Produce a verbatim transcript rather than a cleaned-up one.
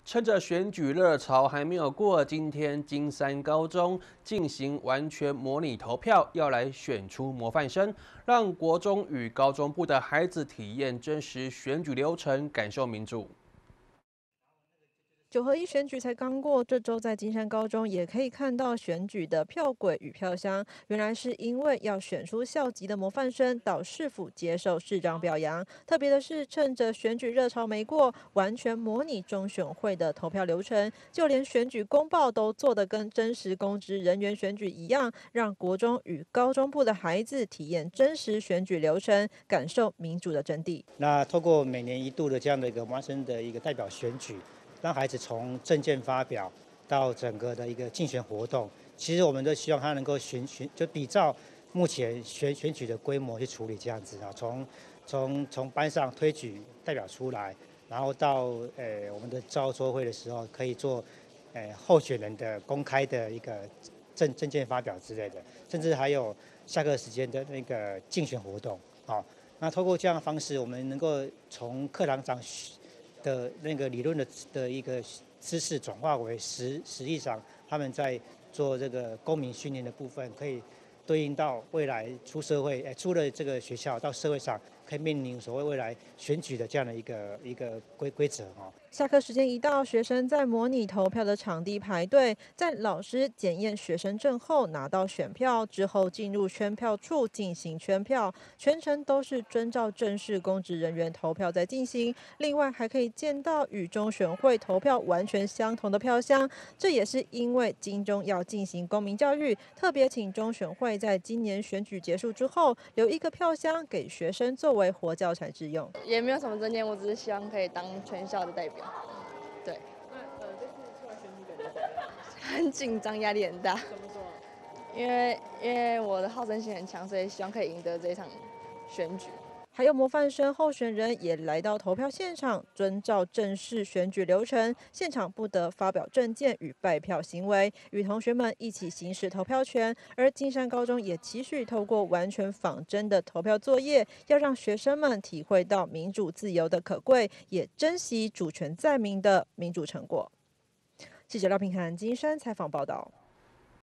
趁着选举热潮还没有过，今天金山高中进行完全模拟投票，要来选出模范生，让国中与高中部的孩子体验真实选举流程，感受民主。 九合一选举才刚过，这周在金山高中也可以看到选举的票轨与票箱。原来是因为要选出校级的模范生到市府接受市长表扬。特别的是，趁着选举热潮没过，完全模拟中选会的投票流程，就连选举公报都做得跟真实公职人员选举一样，让国中与高中部的孩子体验真实选举流程，感受民主的真谛。 那透过每年一度的这样的一个模范生的一个代表选举，让孩子从政见发表到整个的一个竞选活动，其实我们都希望他能够选选就比照目前选选举的规模去处理这样子啊，从从从班上推举代表出来，然后到呃我们的招收会的时候，可以做呃候选人的公开的一个政政见发表之类的，甚至还有下课时间的那个竞选活动啊。那透过这样的方式，我们能够从课堂上的那个理论的的一个知识转化为实实际上他们在做这个公民训练的部分，可以对应到未来出社会，哎，出了这个学校到社会上，可以面临所谓未来选举的这样的一个一个规规则哦。 下课时间一到，学生在模拟投票的场地排队，在老师检验学生证后拿到选票之后，进入圈票处进行圈票，全程都是遵照正式公职人员投票在进行。另外还可以见到与中选会投票完全相同的票箱，这也是因为金钟要进行公民教育，特别请中选会在今年选举结束之后，留一个票箱给学生作为活教材之用。 也没有什么证件，我只是希望可以当全校的代表。对。 那呃，这次出来选举感觉怎么样？ 很紧张，压力很大。 怎么说？ 因为因为我的好胜心很强，所以希望可以赢得这一场选举。 还有模范生候选人也来到投票现场，遵照正式选举流程，现场不得发表政见与拜票行为，与同学们一起行使投票权。而金山高中也期许透过完全仿真的投票作业，要让学生们体会到民主自由的可贵，也珍惜主权在民的民主成果。记者廖平涵金山采访报道。